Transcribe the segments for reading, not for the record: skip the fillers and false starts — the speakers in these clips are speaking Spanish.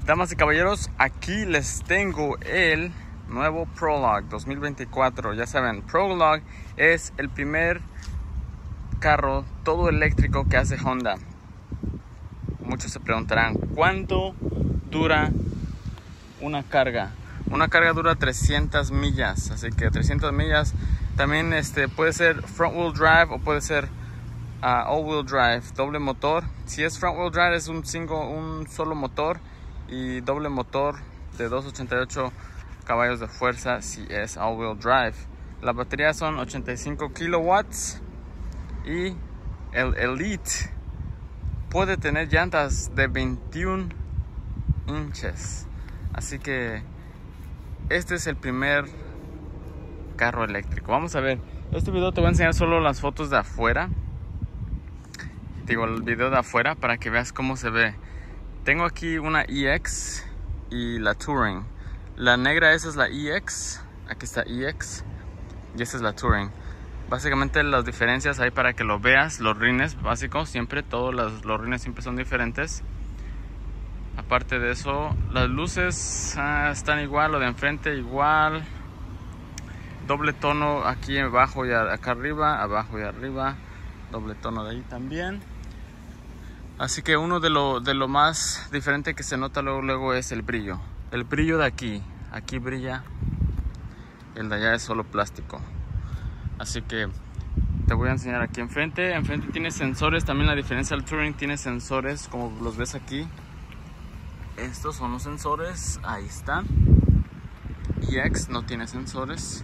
Damas y caballeros, aquí les tengo el nuevo Prologue 2024. Ya saben, Prologue es el primer carro todo eléctrico que hace Honda. Muchos se preguntarán, ¿cuánto dura una carga? Una carga dura 300 millas, así que 300 millas. También puede ser front wheel drive o puede ser all wheel drive, doble motor. Si es front wheel drive es un solo motor, y doble motor de 288 caballos de fuerza si es all wheel drive. La batería son 85 kilowatts y el Elite puede tener llantas de 21 inches. Así que este es el primer carro eléctrico. Vamos a ver, este video te voy a enseñar solo las fotos de afuera. Digo, el video de afuera para que veas cómo se ve. Tengo aquí una EX y la Touring. La negra, esa es la EX. Aquí está EX y esta es la Touring. Básicamente las diferencias hay para que lo veas. Los rines básicos siempre, todos los rines siempre son diferentes. Aparte de eso, las luces están igual, lo de enfrente igual. Doble tono aquí abajo y acá arriba, abajo y arriba. Doble tono de ahí también. Así que uno de lo más diferente que se nota luego es el brillo. El brillo de aquí brilla. El de allá es solo plástico. Así que te voy a enseñar aquí enfrente. Enfrente tiene sensores. También la diferencia del Touring tiene sensores, como los ves aquí. Estos son los sensores. Ahí están. EX no tiene sensores.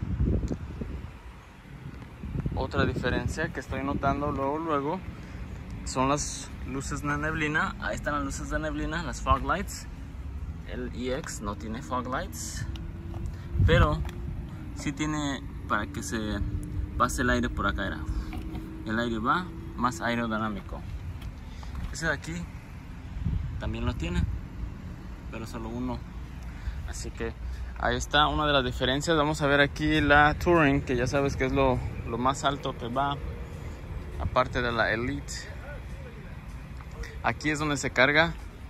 Otra diferencia que estoy notando luego son las luces de neblina. Ahí están las luces de neblina, las fog lights. El EX no tiene fog lights, pero sí tiene para que se pase el aire por acá. El aire va más aerodinámico. Ese de aquí también lo tiene, pero solo uno. Así que ahí está una de las diferencias. Vamos a ver aquí la Touring, que ya sabes que es lo más alto que va, aparte de la Elite. Aquí es donde se carga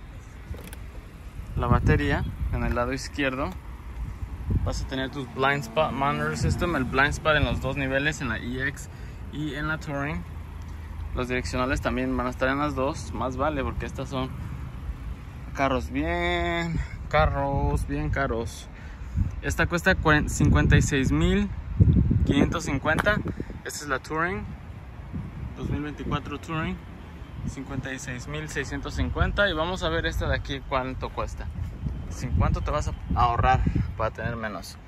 la batería, en el lado izquierdo. Vas a tener tus blind spot monitor system, el blind spot en los dos niveles, en la EX y en la Touring. Los direccionales también van a estar en las dos, más vale porque estas son carros bien caros. Esta cuesta 56,550. Esta es la Touring 2024 Touring, 56,650. Y vamos a ver esta de aquí cuánto cuesta. ¿Cuánto te vas a ahorrar para tener menos?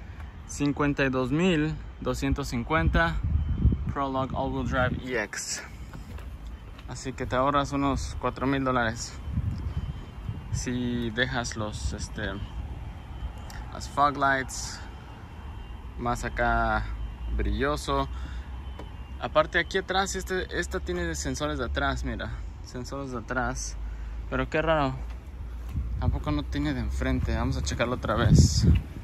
52,250 Prologue All Wheel Drive EX. Así que te ahorras unos $4,000 si dejas las fog lights más acá brilloso. Aparte aquí atrás, esta tiene sensores de atrás, mira, sensores de atrás. Pero qué raro, tampoco no tiene de enfrente. Vamos a checarlo otra vez.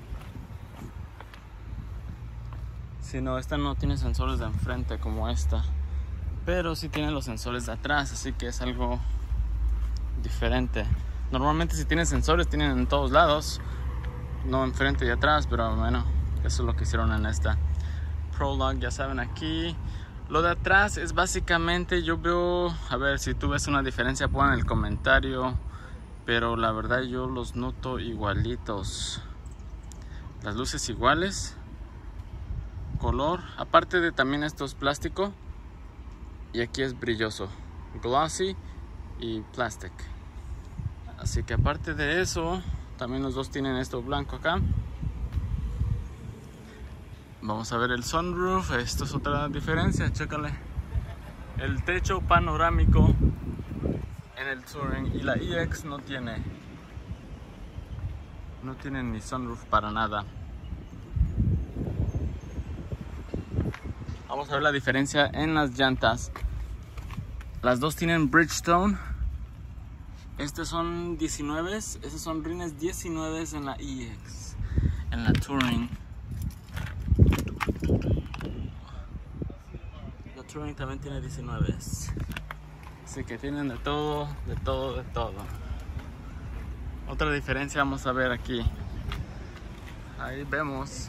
Si no, esta no tiene sensores de enfrente como esta, pero sí tiene los sensores de atrás, así que es algo diferente. Normalmente si tienen sensores, tienen en todos lados, no enfrente y atrás, pero bueno, eso es lo que hicieron en esta Prologue. Ya saben, aquí lo de atrás es básicamente, yo veo, a ver si tú ves una diferencia, pon en el comentario, pero la verdad yo los noto igualitos. Las luces iguales, color, aparte de también esto es plástico y aquí es brilloso, glossy y plastic. Así que aparte de eso, también los dos tienen esto blanco acá. Vamos a ver el sunroof. Esto es otra diferencia, chécale. El techo panorámico en el Touring y la EX no tiene ni sunroof para nada. Vamos a ver la diferencia en las llantas. Las dos tienen Bridgestone. Estos son 19, esos son rines 19 en la EX. En la Touring, la Touring también tiene 19. Así que tienen de todo. Otra diferencia vamos a ver aquí. Ahí vemos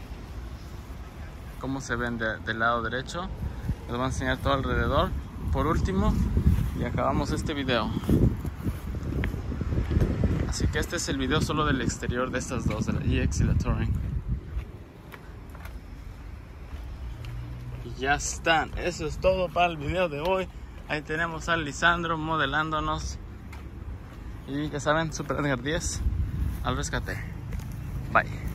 cómo se ven del lado derecho. Les voy a enseñar todo alrededor por último y acabamos este video. Así que este es el video solo del exterior de estas dos, de la EX y la Touring. Y ya están. Eso es todo para el video de hoy. Ahí tenemos a Lisandro modelándonos. Y ya saben, Super Edgar 10 al rescate. Bye.